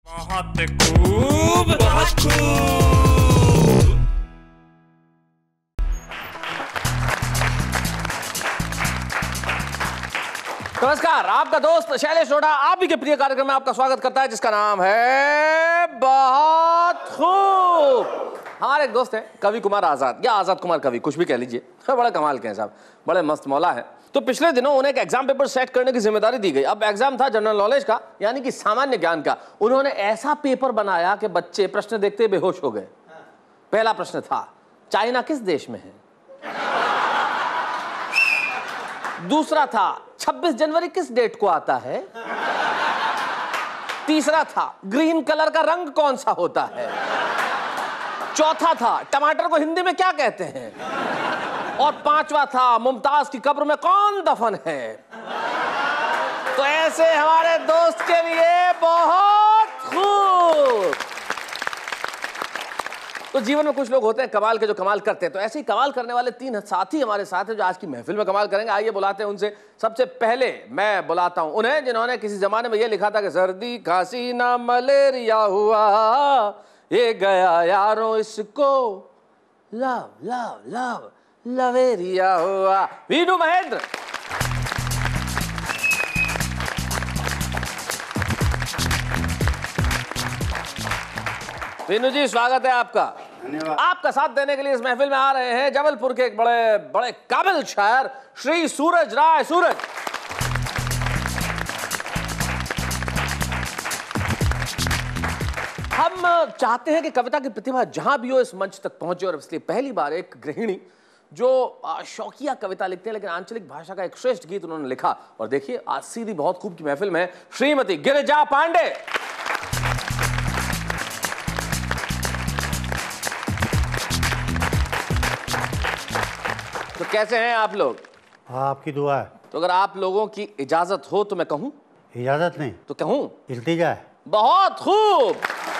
बहुत खूब, बहुत खूब। नमस्कार, आपका दोस्त शैलेश रोड़ा आप ही के प्रिय कार्यक्रम में आपका स्वागत करता है, जिसका नाम है बहुत खूब। हमारे एक दोस्त हैं कवि कुमार आजाद या आजाद कुमार कवि, कुछ भी कह लीजिए। बड़ा कमाल के हैं साहब, बड़े मस्त मौला है। तो पिछले दिनों उन्हें एक एग्जाम पेपर सेट करने की जिम्मेदारी दी गई। अब एग्जाम था जनरल नॉलेज का, यानी कि सामान्य ज्ञान का। उन्होंने ऐसा पेपर बनाया कि बच्चे प्रश्न देखते बेहोश हो गए। पहला प्रश्न था, चाइना किस देश में है? दूसरा था, 26 जनवरी किस डेट को आता है? तीसरा था, ग्रीन कलर का रंग कौन सा होता है? चौथा था, टमाटर को हिंदी में क्या कहते हैं? और पांचवा था, मुमताज की कब्र में कौन दफन है? तो ऐसे हमारे दोस्त के लिए बहुत खूब। तो जीवन में कुछ लोग होते हैं कमाल के, जो कमाल करते हैं। तो ऐसे ही कमाल करने वाले तीन साथी हमारे साथ हैं, जो आज की महफिल में कमाल करेंगे। आइए बुलाते हैं उनसे। सबसे पहले मैं बुलाता हूं उन्हें जिन्होंने किसी जमाने में ये लिखा था कि सर्दी खांसी ना मलेरिया हुआ, ये गया यारों इसको लव लव लव लवेरिया हुआ। वीनू महेंद्र। वीनू जी, स्वागत है आपका। धन्यवाद। आपका साथ देने के लिए इस महफिल में आ रहे हैं जबलपुर के एक बड़े बड़े काबिल शायर श्री सूरज राय। सूरज, हम चाहते हैं कि कविता की प्रतिभा जहां भी हो इस मंच तक पहुंचे, और इसलिए पहली बार एक गृहिणी जो शौकिया कविता लिखते हैं लेकिन आंचलिक भाषा का एक श्रेष्ठ गीत उन्होंने लिखा। और देखिए, आज सीधी बहुत खूब की महफिल में श्रीमती गिरिजा पांडे। तो कैसे हैं आप लोग? हाँ, आपकी दुआ है। तो अगर आप लोगों की इजाजत हो तो मैं कहूं? इजाजत नहीं तो कहूं? इल्तिजा है। बहुत खूब।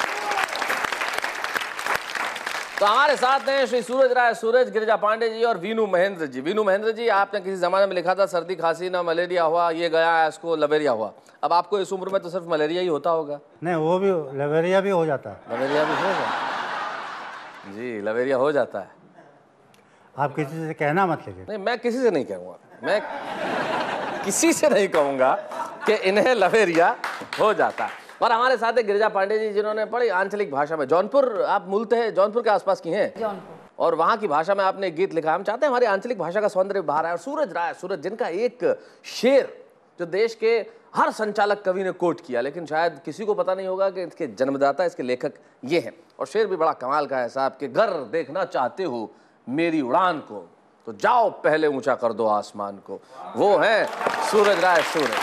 तो हमारे साथ हैं श्री सूरज राय सूरज, गिरिजा पांडे जी और वीनू महेंद्र जी। वीनू महेंद्र जी, आपने किसी जमाने में लिखा था सर्दी खांसी ना मलेरिया हुआ, ये गया इसको लवेरिया हुआ। अब आपको इस उम्र में तो सिर्फ मलेरिया ही होता होगा। नहीं, वो भी लवेरिया भी हो जाता है। लवेरिया भी हो जाता है जी, लवेरिया हो जाता है। आप किसी से कहना मत लीजिए। नहीं, मैं किसी से नहीं कहूँगा, मैं किसी से नहीं कहूँगा कि इन्हें लवेरिया हो जाता है। और हमारे साथ है गिरिजा पांडे जी, जिन्होंने बड़ी आंचलिक भाषा में, जौनपुर, आप मूलतः जौनपुर के आसपास की हैं? जौनपुर। और वहाँ की भाषा में आपने एक गीत लिखा। हम चाहते हैं हमारी आंचलिक भाषा का सौंदर्य बाहर आए। और सूरज राय सूरज, जिनका एक शेर जो देश के हर संचालक कवि ने कोट किया, लेकिन शायद किसी को पता नहीं होगा कि इसके जन्मदाता, इसके लेखक ये हैं। और शेर भी बड़ा कमाल का है साहब, कि घर देखना चाहते हो मेरी उड़ान को, तो जाओ पहले ऊंचा कर दो आसमान को। वो है सूरज राय सूरज।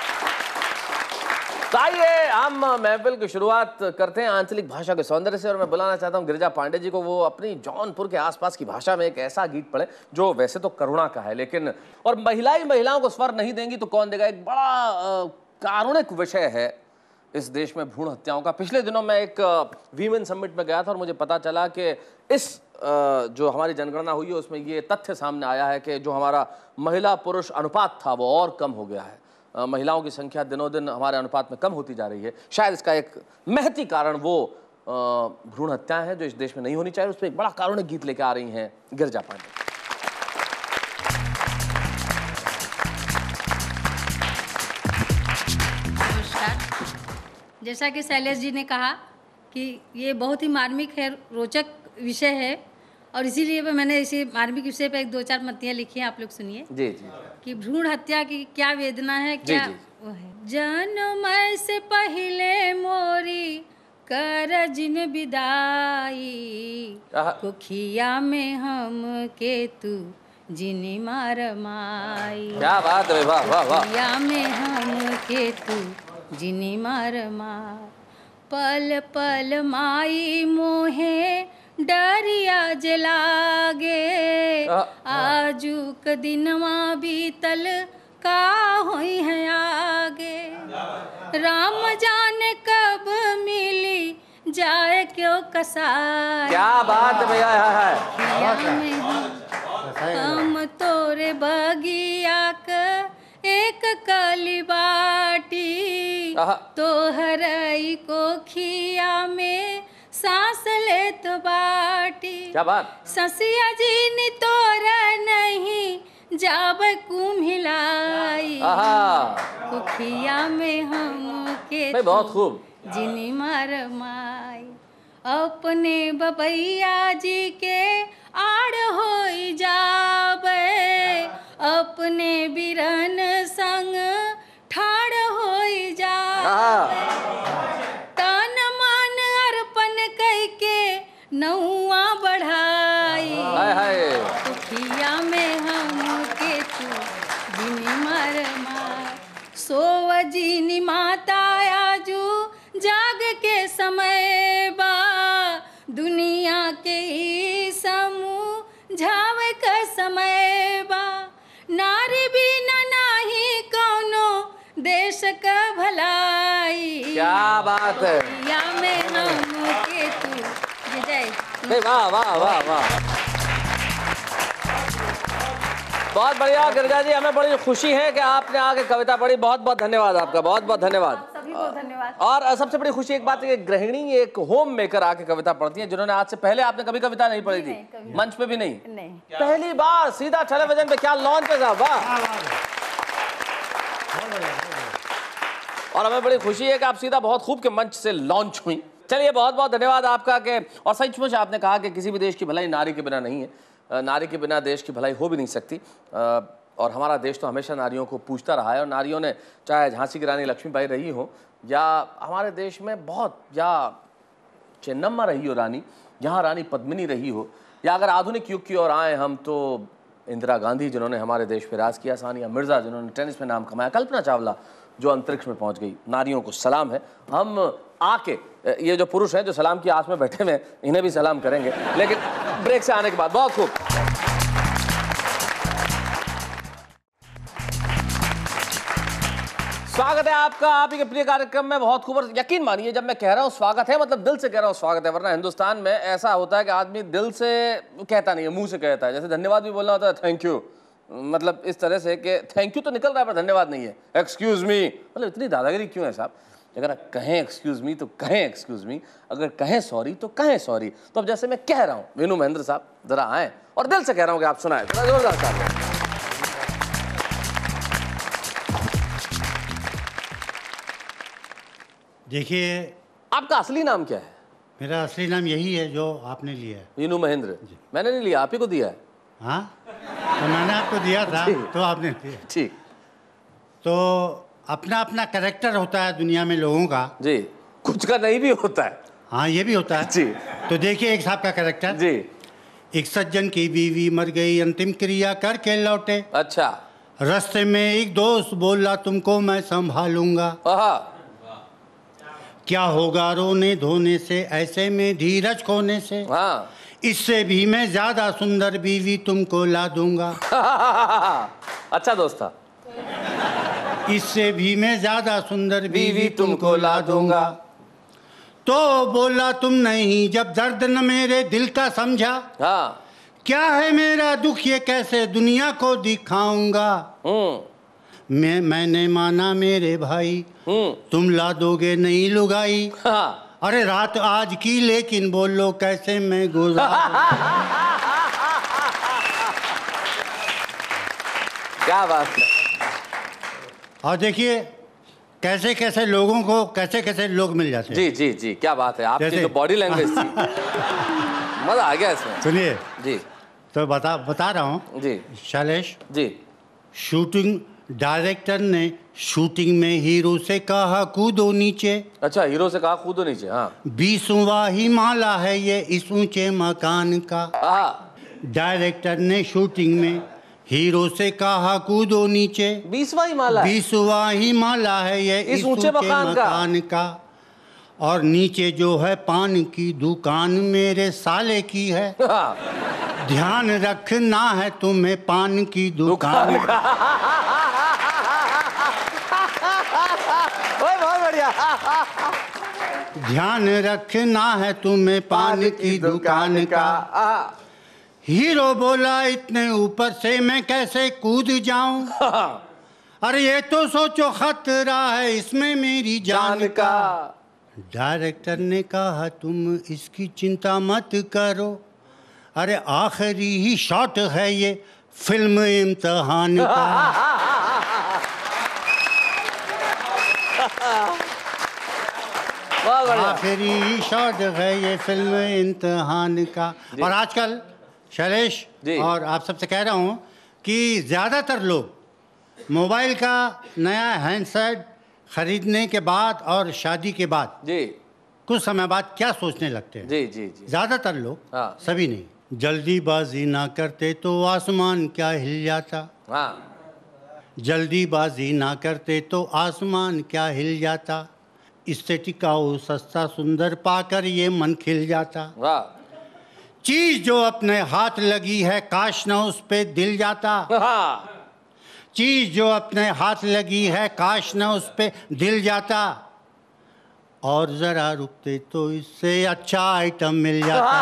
तो आइए हम महफिल की शुरुआत करते हैं आंचलिक भाषा के सौंदर्य से। और मैं बुलाना चाहता हूं गिरिजा पांडे जी को, वो अपनी जौनपुर के आसपास की भाषा में एक ऐसा गीत पढ़े जो वैसे तो करुणा का है, लेकिन और महिलाओं को स्वर नहीं देंगी तो कौन देगा। एक बड़ा कारुणिक विषय है इस देश में, भ्रूण हत्याओं का। पिछले दिनों मैं एक वीमेन समिट में गया था और मुझे पता चला कि इस जो हमारी जनगणना हुई है उसमें ये तथ्य सामने आया है कि जो हमारा महिला पुरुष अनुपात था वो और कम हो गया है। महिलाओं की संख्या दिनों दिन हमारे अनुपात में कम होती जा रही है। शायद इसका एक महती कारण वो भ्रूण हत्याएं हैं जो इस देश में नहीं होनी चाहिए। उस पर एक बड़ा कारुणिक गीत लेकर आ रही हैं गिरिजा पांडे। जैसा कि शैलेश जी ने कहा कि ये बहुत ही मार्मिक है, रोचक विषय है, और इसीलिए मैंने इसी मार्मिक विषय पर एक दो चार पंक्तियाँ लिखी हैं, आप लोग सुनिए। जी जी। कि भ्रूण हत्या की क्या वेदना है, क्या जी। वो है। जन्म से पहले मोरी कर जिन विदाई, कुखिया में हम के तू जिनी मार माई। क्या बात है, वाह वाह वाह। कुखिया में हम के तू जिनी मार मार, पल पल माई मोहे डरिया जलागे, आजुक दिनवा बीतल का होई है आगे, राम जाने कब मिली जाए क्यों कसाई। क्या बात है भैया है। हम तोरे बगिया का एक कली बाटी, आहा। तो हरई को खिया में सांस ले तो बाटी। क्या बात। ससिया जी नि तोरा नहीं जाब कुम्हिलाई। आहा। कुखिया में हम के भाई बहुत खूब। जिनी मार माई अपने बबैया जी के आड़ होई जाबे। अपने बिरन संग ठाड़ होई जाबे। तन मन अर्पण कई के नौआ बढ़ाई। हाय हाय। कुखिया में हम के तू जिनी मार मार। सोव जिनी माता आजू जाग के समय बा। दुनिया के ही समूह झावे का समय बा। नारी बिना नाही कौनो देश का भलाई। क्या बात है। या में हम के तू विजय। नहीं, वाह वाह वाह वाह, बहुत बढ़िया गिरिजा जी, हमें बड़ी खुशी है कि आपने आके कविता पढ़ी। बहुत बहुत धन्यवाद आपका, बहुत बहुत धन्यवाद। सभी को धन्यवाद। और सबसे बड़ी खुशी एक बात है कि गृहिणी एक होम मेकर आके कविता पढ़ती है, जिन्होंने आज से पहले आपने कभी कविता नहीं पढ़ी थी, मंच पे भी नहीं। पहली बार सीधा टेलीविजन पे। क्या लॉन्च है साहब, वाह। और हमें बड़ी खुशी है कि आप सीधा बहुत खूब के मंच से लॉन्च हुई। चलिए बहुत बहुत धन्यवाद आपका। के और सचमुच आपने कहा कि किसी भी देश की भलाई नारी के बिना नहीं है, नारी के बिना देश की भलाई हो भी नहीं सकती। और हमारा देश तो हमेशा नारियों को पूछता रहा है, और नारियों ने चाहे झांसी की रानी लक्ष्मीबाई रही हो, या हमारे देश में बहुत, या चेन्नम्मा रही हो रानी, यहाँ रानी पद्मिनी रही हो, या अगर आधुनिक युग की ओर आए हम तो इंदिरा गांधी जिन्होंने हमारे देश पे राज किया, सानिया मिर्जा जिन्होंने टेनिस में नाम कमाया, कल्पना चावला जो अंतरिक्ष में पहुंच गई। नारियों को सलाम है। हम आके ये जो पुरुष हैं जो सलाम की आस में बैठे हुए, इन्हें भी सलाम करेंगे, लेकिन ब्रेक से आने के बाद। बहुत खूब। स्वागत है आपका आप ही के प्रिय कार्यक्रम में। बहुत खूब। और यकीन मानिए जब मैं कह रहा हूँ स्वागत है, मतलब दिल से कह रहा हूँ स्वागत है, वरना हिंदुस्तान में ऐसा होता है कि आदमी दिल से कहता नहीं है, मुंह से कहता है। जैसे धन्यवाद भी बोलना होता है, थैंक यू, मतलब इस तरह से कि थैंक यू तो निकल रहा है पर धन्यवाद नहीं है। एक्सक्यूज मी, मतलब इतनी दादागिरी क्यों है साहब। अगर कहें एक्सक्यूज मी तो कहें एक्सक्यूज मी, अगर कहें सॉरी तो कहें सॉरी। तो अब जैसे मैं कह रहा हूँ, वेणु महेंद्र साहब जरा आए, और दिल से कह रहा हूँ कि आप सुनाएं, जरा जोरदार साहब। देखिए, आपका असली नाम क्या है? मेरा असली नाम यही है जो आपने लिया है। वेणु महेंद्र। मैंने नहीं लिया, आप ही को दिया है। हाँ, तो मैंने आपको दिया था तो आपने लिया। ठीक। तो अपना अपना कैरेक्टर होता है दुनिया में लोगों का जी, कुछ का नहीं भी होता है। हाँ, ये भी होता है जी। तो देखिए एक साहब का कैरेक्टर जी। एक सज्जन की बीवी मर गई, अंतिम क्रिया करके लौटे। अच्छा। रास्ते में एक दोस्त बोला तुमको मैं संभालूंगा। क्या होगा रोने धोने से, ऐसे में धीरज खोने से। हाँ। इससे भी मैं ज्यादा सुंदर बीवी तुमको ला दूंगा। अच्छा दोस्त था। इससे भी मैं ज्यादा सुंदर बीवी तुमको ला दूंगा। तो बोला तुम नहीं जब दर्द न मेरे दिल का समझा। हाँ। क्या है मेरा दुख ये कैसे दुनिया को दिखाऊंगा। मैंने माना मेरे भाई, तुम ला दोगे नहीं लुगाई। हाँ। अरे रात आज की लेकिन बोलो कैसे मैं गुजार। क्या बात है। और देखिए कैसे कैसे लोगों को कैसे कैसे लोग मिल जाते हैं। जी जी जी, क्या बात है। आपकी जो बॉडी लैंग्वेज थी, मजा आ गया इसमें। सुनिए जी, तो बता रहा हूँ जी शैलेश जी। शूटिंग डायरेक्टर ने शूटिंग में हीरो से कहा कूदो नीचे। अच्छा, हीरो से कहा कूदो नीचे। हाँ। 20वां ही माला है ये इस ऊंचे मकान का। डायरेक्टर ने शूटिंग में हीरो से कहा कूदो नीचे। 20वां ही माला है। 20वां ही माला है ये इस ऊंचे मकान का। और नीचे जो है पान की दुकान मेरे साले की है। ध्यान रखना है तुम्हें पान की दुकान का। बहुत बढ़िया। ध्यान रखना है तुम्हें पान की दुकान का। हीरो बोला इतने ऊपर से मैं कैसे कूद जाऊं। अरे ये तो सोचो खतरा है इसमें मेरी जान का। डायरेक्टर ने कहा तुम इसकी चिंता मत करो, अरे आखिरी ही शॉट है ये फिल्म इम्तिहान का। आखिरी शॉट है ये फिल्म इम्तिहान का। और आजकल शैलेश और आप सबसे कह रहा हूँ कि ज़्यादातर लोग मोबाइल का नया हैंडसेट खरीदने के बाद और शादी के बाद कुछ समय बाद क्या सोचने लगते हैं? जी। ज़्यादातर लोग, सभी नहीं। जल्दीबाजी ना करते तो आसमान क्या हिल जाता। जल्दीबाजी ना करते तो आसमान क्या हिल जाता। इससे टिकाऊ सस्ता सुंदर पाकर ये मन खिल जाता। चीज जो अपने हाथ लगी है काश न उस पे दिल जाता। चीज जो अपने हाथ लगी है काश न उस पे दिल जाता। और जरा रुकते तो इससे अच्छा आइटम मिल जाता।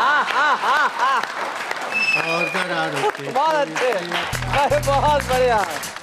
और जरा रुकते बहुत अच्छे, बहुत बढ़िया।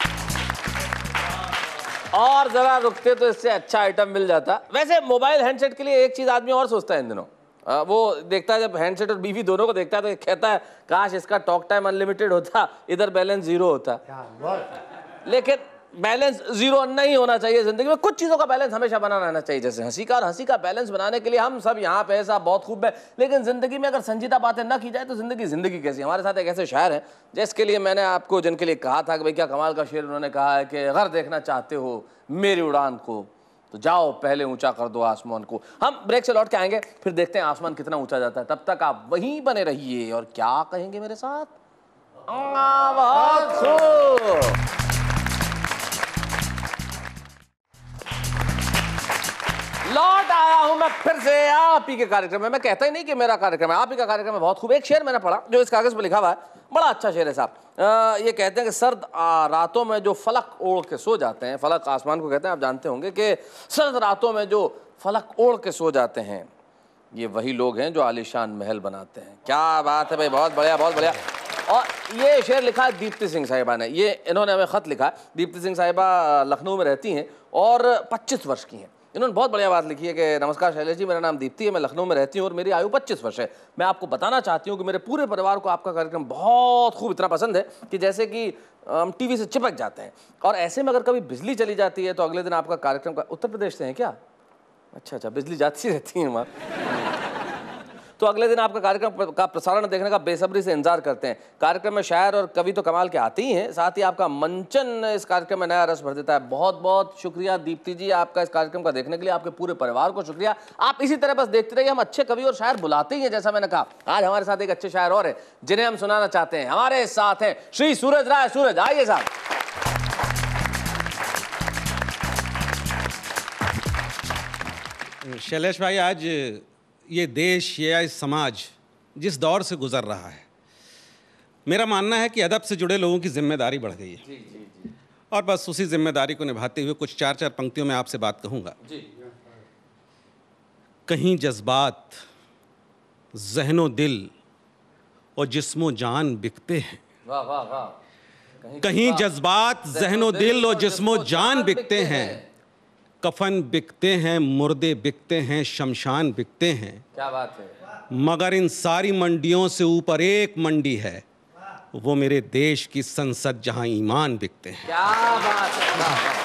और जरा रुकते तो इससे अच्छा आइटम मिल जाता। वैसे मोबाइल हैंडसेट के लिए एक चीज आदमी और सोचता है इन दिनों, वो देखता है जब हैंडसेट और बीवी दोनों को देखता है तो कहता है काश इसका टॉक टाइम अनलिमिटेड होता, इधर बैलेंस जीरो होता। लेकिन बैलेंस जीरो नहीं होना चाहिए जिंदगी में। कुछ चीजों का बैलेंस हमेशा बना रहना चाहिए, जैसे हंसी का बैलेंस बनाने के लिए हम सब यहाँ पे ऐसा बहुत खूब है। लेकिन जिंदगी में अगर संजीदा बातें ना की जाए तो जिंदगी कैसी। हमारे साथ एक ऐसे शायर हैं जिसके लिए मैंने आपको, जिनके लिए कहा था कि भाई क्या कमाल का शेर उन्होंने कहा है कि अगर देखना चाहते हो मेरी उड़ान को तो जाओ पहले ऊंचा कर दो आसमान को। हम ब्रेक से लौट के आएंगे, फिर देखते हैं आसमान कितना ऊंचा जाता है। तब तक आप वहीं बने रहिए। और क्या कहेंगे मेरे साथ? लौट आया हूं मैं फिर से आप ही के कार्यक्रम में। मैं कहता ही नहीं कि मेरा कार्यक्रम है, आप ही का कार्यक्रम है। बहुत खूब। एक शेर मैंने पढ़ा जो इस कागज पर लिखा हुआ है, बड़ा अच्छा शेर है साहब। ये कहते हैं कि सर्द रातों में जो फलक ओढ़ के सो जाते हैं, फलक आसमान को कहते हैं, आप जानते होंगे कि सर्द रातों में जो फलक ओढ़ के सो जाते हैं ये वही लोग हैं जो आलीशान महल बनाते हैं। क्या बात है भाई, बहुत बढ़िया, बहुत बढ़िया। और ये शेर लिखा है दीप्ति सिंह साहिबा ने। ये इन्होंने हमें खत लिखा है। दीप्ति सिंह साहिबा लखनऊ में रहती हैं और 25 वर्ष की हैं। इन्होंने बहुत बढ़िया बात लिखी है कि नमस्कार शैलेश जी, मेरा नाम दीप्ति है, मैं लखनऊ में रहती हूँ और मेरी आयु 25 वर्ष है। मैं आपको बताना चाहती हूँ कि मेरे पूरे परिवार को आपका कार्यक्रम बहुत खूब, इतना पसंद है कि जैसे कि हम टीवी से चिपक जाते हैं। और ऐसे में अगर कभी बिजली चली जाती है तो अगले दिन आपका कार्यक्रम का, उत्तर प्रदेश से हैं क्या? अच्छा, बिजली जाती रहती है वहाँ। तो अगले दिन आपका कार्यक्रम का प्रसारण देखने का बेसब्री से इंतजार करते हैं। कार्यक्रम में शायर और कवि तो कमाल के आते ही हैं, साथ ही आपका मंचन इस कार्यक्रम में नया रस भर देता है। बहुत बहुत शुक्रिया दीप्ति जी आपका इस कार्यक्रम का देखने के लिए। आपके पूरे परिवार को शुक्रिया। आप इसी तरह बस देखते रहिए। हम अच्छे कवि और शायर बुलाते ही हैं, जैसा मैंने कहा। आज हमारे साथ एक अच्छे शायर और हैं जिन्हें हम सुनाना चाहते हैं। हमारे साथ हैं श्री सूरज राय। सूरज, आइए साहब। शैलेश भाई, आज ये देश या इस समाज जिस दौर से गुजर रहा है, मेरा मानना है कि अदब से जुड़े लोगों की जिम्मेदारी बढ़ गई है। जी। और बस उसी जिम्मेदारी को निभाते हुए कुछ चार पंक्तियों में आपसे बात कहूँगा। कहीं जज्बात ज़हनो दिल और जिस्मो जान बिकते हैं। वाह वाह वाह। कहीं जज्बात ज़हनो दिल और जिस्मो जान बिकते हैं। कफन बिकते हैं, मुर्दे बिकते हैं, शमशान बिकते हैं। क्या बात है। मगर इन सारी मंडियों से ऊपर एक मंडी है, वो मेरे देश की संसद जहां ईमान बिकते हैं। क्या बात है।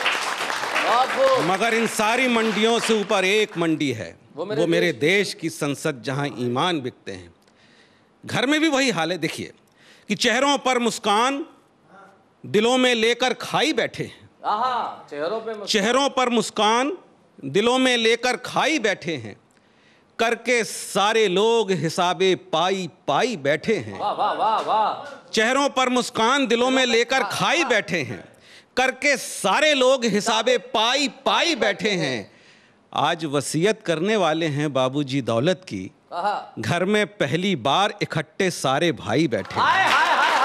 मगर इन सारी मंडियों से ऊपर एक मंडी है, वो मेरे देश की संसद जहां ईमान बिकते हैं। घर में भी वही हाल है। देखिए कि चेहरों पर मुस्कान दिलों में लेकर खाई बैठे हैं। चेहरों पर मुस्कान दिलों में लेकर खाई बैठे हैं। करके सारे लोग हिसाबे पाई पाई बैठे हैं। वाह वाह वाह वाह। चेहरों पर मुस्कान दिलों में लेकर खाई बैठे हैं। करके सारे लोग हिसाबे पाई पाई बैठे हैं। आज वसीयत करने वाले हैं बाबूजी दौलत की। घर में पहली बार इकट्ठे सारे भाई बैठे हैं।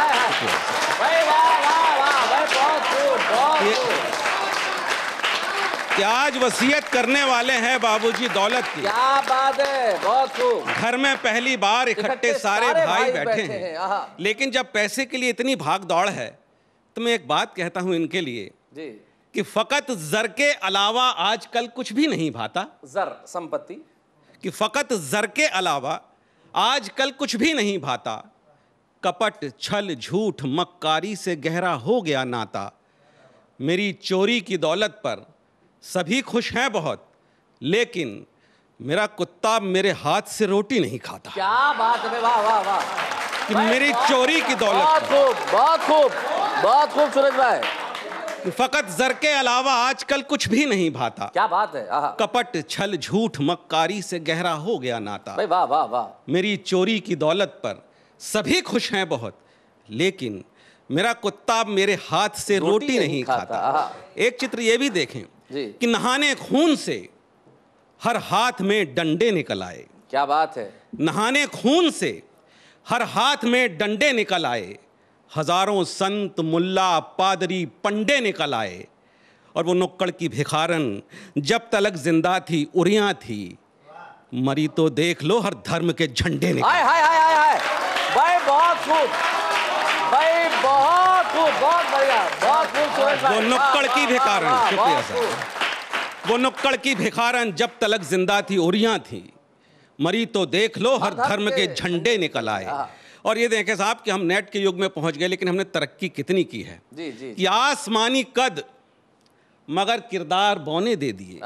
कि आज वसीयत करने वाले हैं बाबूजी दौलत की। क्या बात है, बहुत खूब। घर में पहली बार इकट्ठे सारे भाई बैठे हैं। लेकिन जब पैसे के लिए इतनी भाग दौड़ है तो मैं एक बात कहता हूं इनके लिए जी कि फकत जर के अलावा आजकल कुछ भी नहीं भाता। जर संपत्ति, कि फकत जर के अलावा आजकल कुछ भी नहीं भाता। कपट छल झूठ मक्कारी से गहरा हो गया नाता। मेरी चोरी की दौलत पर सभी खुश हैं बहुत, लेकिन मेरा कुत्ता मेरे हाथ से रोटी नहीं खाता। क्या बात है, वाह वाह वाह, कि मेरी चोरी की दौलत बहुत खूब बहुत खूब बहुत खूब सूरज भाई। कि फकत जर के अलावा आजकल कुछ भी नहीं भाता। क्या बात है, आहा। कपट छल झूठ मक्कारी से गहरा हो गया नाता। भाई वाह वाह वाह। मेरी चोरी की दौलत पर सभी खुश हैं बहुत, लेकिन मेरा कुत्ता मेरे हाथ से रोटी नहीं खाता। एक चित्र ये भी देखें कि नहाने खून से हर हाथ में डंडे निकल आए। क्या बात है। नहाने खून से हर हाथ में डंडे निकल आए। हजारों संत मुल्ला पादरी पंडे निकल आए। और वो नुक्कड़ की भिखारन जब तलक जिंदा थी उरियां थी, मरी तो देख लो हर धर्म के झंडे निकल। हाय हाय हाय हाय, भाई बहुत खूब भाई, बहुत खूब, बहुत बढ़िया, बहुत खूब सूरज भाई। वो नुक्कड़ की भिखारन, शुक्रिया सर। वो नुक्कड़ की भिखारन जब तलक जिंदा थी उरियां थी, मरी तो देख लो हर धर्म के झंडे निकल आए। और ये देखें साहब कि हम नेट के युग में पहुंच गए, लेकिन हमने तरक्की कितनी की है। जी जी। कि आसमानी कद मगर किरदार बौने दे दिए।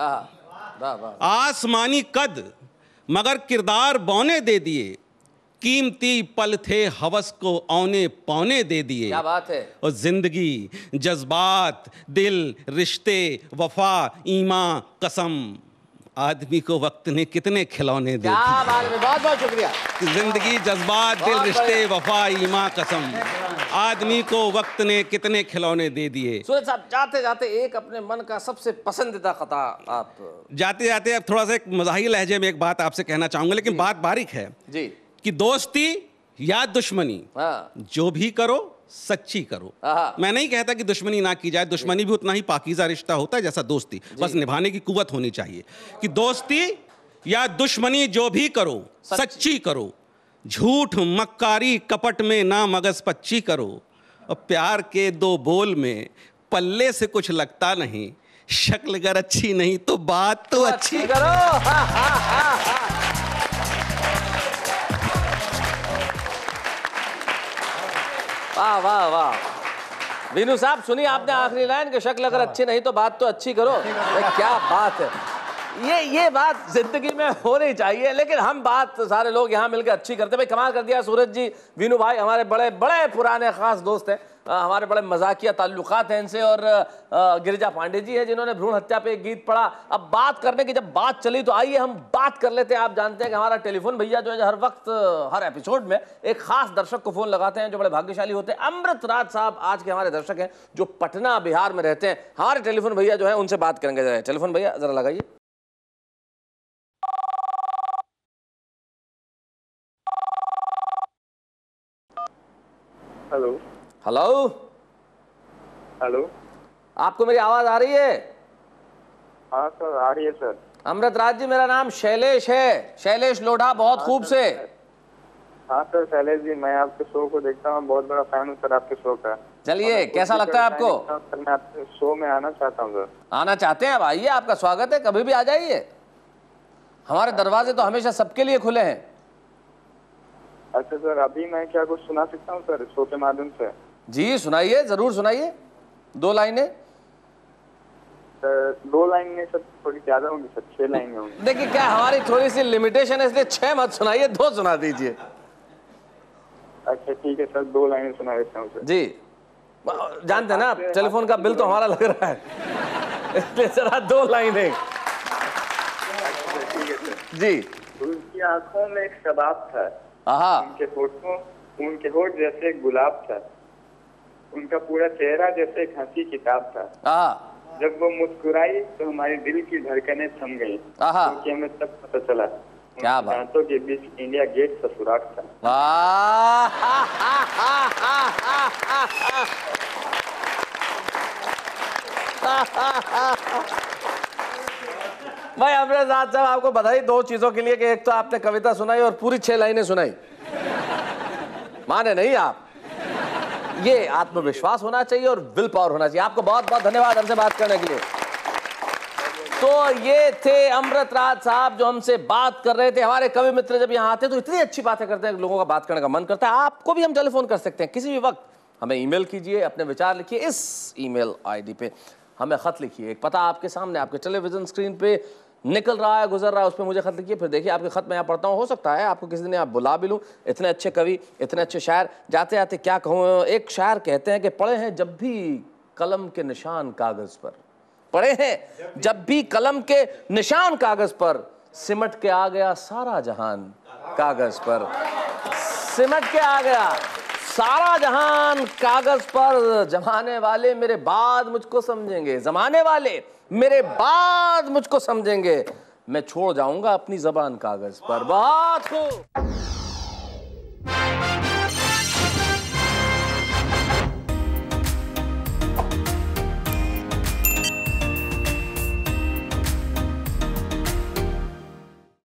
आसमानी कद मगर किरदार बौने दे दिए। कीमती पल थे हवस को औने पौने दे दिए। क्या बात है। और जिंदगी जज्बात दिल रिश्ते वफा ईमान कसम, आदमी को वक्त ने कितने खिलौने दे दिए। क्या बात है, बहुत बहुत शुक्रिया। जिंदगी जज्बात दिल रिश्ते वफा ईमान कसम, आदमी को वक्त ने कितने खिलौने दे दिए। सूरज साहब, जाते जाते एक अपने मन का सबसे पसंदीदा कथा आप। जाते जाते अब थोड़ा सा एक मज़ाही लहजे में एक बात आपसे कहना चाहूंगा, लेकिन बात बारीक है जी। कि दोस्ती या दुश्मनी जो भी करो सच्ची करो। मैं नहीं कहता कि दुश्मनी ना की जाए, दुश्मनी भी उतना ही पाकीज़ा रिश्ता होता है जैसा दोस्ती, बस निभाने की कुव्वत होनी चाहिए। कि दोस्ती या दुश्मनी जो भी करो सच्ची करो। झूठ मक्कारी कपट में ना मगज पच्ची करो। और प्यार के दो बोल में पल्ले से कुछ लगता नहीं। शक्ल अगर अच्छी नहीं तो बात तो अच्छी करो। वाह वाह वाह। वीनू साहब, सुनिए आपने आखिरी लाइन कि शक्ल अगर अच्छी नहीं तो बात तो अच्छी करो। क्या बात है। ये बात जिंदगी में होनी चाहिए, लेकिन हम बात सारे लोग यहाँ मिलकर अच्छी करते। भाई कमाल कर दिया सूरज जी। वीनू भाई हमारे बड़े बड़े पुराने खास दोस्त हैं, हमारे बड़े मजाकिया ताल्लुकात हैं इनसे। और गिरिजा पांडे जी हैं जिन्होंने भ्रूण हत्या पे एक गीत पढ़ा। अब बात करने की जब बात चली तो आइए हम बात कर लेते हैं। आप जानते हैं कि हमारा टेलीफोन भैया जो है हर वक्त हर एपिसोड में एक खास दर्शक को फोन लगाते हैं जो बड़े भाग्यशाली होते हैं। अमृत राज साहब आज के हमारे दर्शक हैं जो पटना बिहार में रहते हैं। हमारे टेलीफोन भैया जो है उनसे बात करेंगे। टेलीफोन भैया जरा लगाइए। हेलो हेलो हेलो, आपको मेरी आवाज आ रही है? हाँ सर, आ रही है सर। अमृत राज जी, मेरा नाम शैलेश है, शैलेश लोढ़ा, बहुत खूब से। हाँ सर शैलेश जी, मैं आपके शो को देखता हूँ, बहुत बड़ा फैन हूँ सर आपके शो का। चलिए, कैसा लगता है आपको? सर मैं आपके शो में आना चाहता हूँ सर। आना चाहते हैं? अब आइए, आपका स्वागत है, कभी भी आ जाइए। हमारे दरवाजे तो हमेशा सबके लिए खुले हैं। अच्छा सर, अभी मैं क्या कुछ सुना सकता हूँ सर शो के माध्यम से? जी सुनाइए, जरूर सुनाइए। 2 लाइनें। सर 2 लाइन में सर थोड़ी ज्यादा होंगी सर, 6 लाइनें होंगी। देखिए क्या हमारी थोड़ी सी लिमिटेशन है, इसलिए 6 मत सुनाइए, 2 सुना दीजिए। अच्छा ठीक है सर, 2 लाइनें सुना देता हूँ सर। जी, जानते हैं ना आप, टेलीफोन का बिल तो हमारा लग रहा है, इसलिए जरा 2 लाइनें। ठीक है सर जी। उनकी आंखों में एक शबाब था, उनके होठ जैसे एक गुलाब था, उनका पूरा चेहरा जैसे एक हंसी किताब था। जब वो मुस्कुराई तो हमारे दिल की धड़कनें थम गई, क्योंकि हमें सब पता चला क्या बात, दांतों के बीच इंडिया गेट का सुराग था। भाई अमृत राज साहब, आपको बधाई 2 चीजों के लिए कि एक तो आपने कविता सुनाई और पूरी 6 लाइनें सुनाई। माने नहीं आप? ये आत्मविश्वास होना चाहिए और विल पावर होना चाहिए। आपको बहुत बहुत धन्यवाद हमसे बात करने के लिए। तो ये थे अमृत राज साहब जो हमसे बात कर रहे थे। हमारे कवि मित्र जब यहाँ आते हैं तो इतनी अच्छी बातें करते हैं, लोगों का बात करने का मन करता है। आपको भी हम टेलीफोन कर सकते हैं किसी भी वक्त। हमें ईमेल कीजिए, अपने विचार लिखिए इस ईमेल आईडी पे, हमें खत लिखिए। एक पता आपके सामने, आपके टेलीविजन स्क्रीन पे निकल रहा है, गुजर रहा है, उस पर मुझे खत लिखिए। फिर देखिए आपके खत मैं यहाँ पढ़ता हूँ। हो सकता है आपको किसी दिन आप बुला भी लूँ। इतने अच्छे कवि, इतने अच्छे शायर, जाते जाते क्या कहूँ। एक शायर कहते हैं कि पढ़े हैं जब भी कलम के निशान कागज पर, पढ़े हैं जब भी कलम के निशान कागज पर, सिमट के आ गया सारा जहान कागज पर, सिमट के आ गया सारा जहान कागज पर। जमाने वाले मेरे बाद मुझको समझेंगे, जमाने वाले मेरे बाद मुझको समझेंगे, मैं छोड़ जाऊंगा अपनी जबान कागज पर। बहुत खूब।